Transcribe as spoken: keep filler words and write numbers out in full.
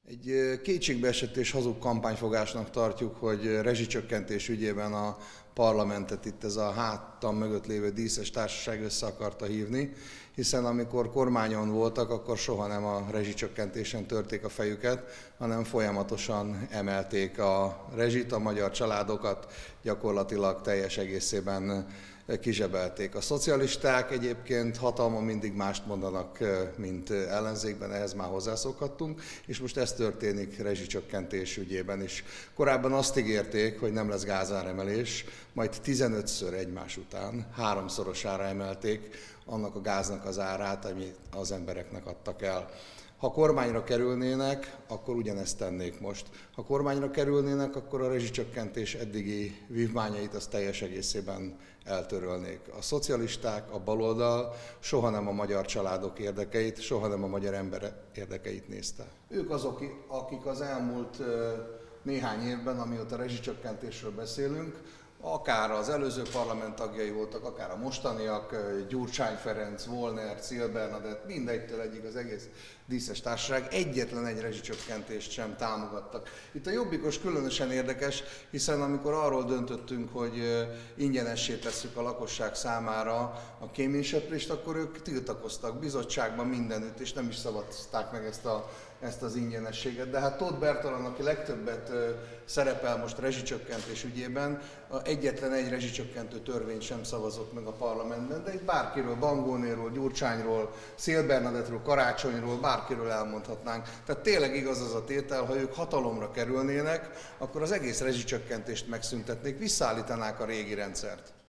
Egy kétségbeesett és hazug kampányfogásnak tartjuk, hogy rezsicsökkentés ügyében a parlamentet itt ez a hátam mögött lévő díszes társaság össze akarta hívni, hiszen amikor kormányon voltak, akkor soha nem a rezsicsökkentésen törték a fejüket, hanem folyamatosan emelték a rezsit, a magyar családokat gyakorlatilag teljes egészében kizsebelték. A szocialisták egyébként hatalmon mindig mást mondanak, mint ellenzékben, ehhez már hozzászokhattunk, és most ez történik rezsicsökkentés ügyében is. Korábban azt ígérték, hogy nem lesz gázáremelés, majd tizenötször egymás után háromszorosára emelték annak a gáznak az árát, amit az embereknek adtak el. Ha kormányra kerülnének, akkor ugyanezt tennék most. Ha kormányra kerülnének, akkor a rezsicsökkentés eddigi vívmányait az teljes egészében eltörölnék. A szocialisták, a baloldal soha nem a magyar családok érdekeit, soha nem a magyar ember érdekeit nézte. Ők azok, akik az elmúlt néhány évben, amióta rezsicsökkentésről beszélünk, akár az előző parlament tagjai voltak, akár a mostaniak, Gyurcsány Ferenc, Volner, Cél Bernadett, mindegytől egyik az egész díszes társaság egyetlen egy rezsicsökkentést sem támogattak. Itt a jobbikos különösen érdekes, hiszen amikor arról döntöttünk, hogy ingyenessé tesszük a lakosság számára a kéményseprést, akkor ők tiltakoztak bizottságban mindenütt, és nem is szavazták meg ezt, a, ezt az ingyenességet. De hát Tóth Bertalan, aki legtöbbet szerepel most rezsicsökkentés ügyében, egyetlen egy rezsicsökkentő törvényt sem szavazott meg a parlamentben, de itt bárkiről, Bangónéról, Gyurcsányról, Cél Bernadettről, Karácsonyról, bárkiről elmondhatnánk. Tehát tényleg igaz az a tétel, ha ők hatalomra kerülnének, akkor az egész rezsicsökkentést megszüntetnék, visszaállítanák a régi rendszert.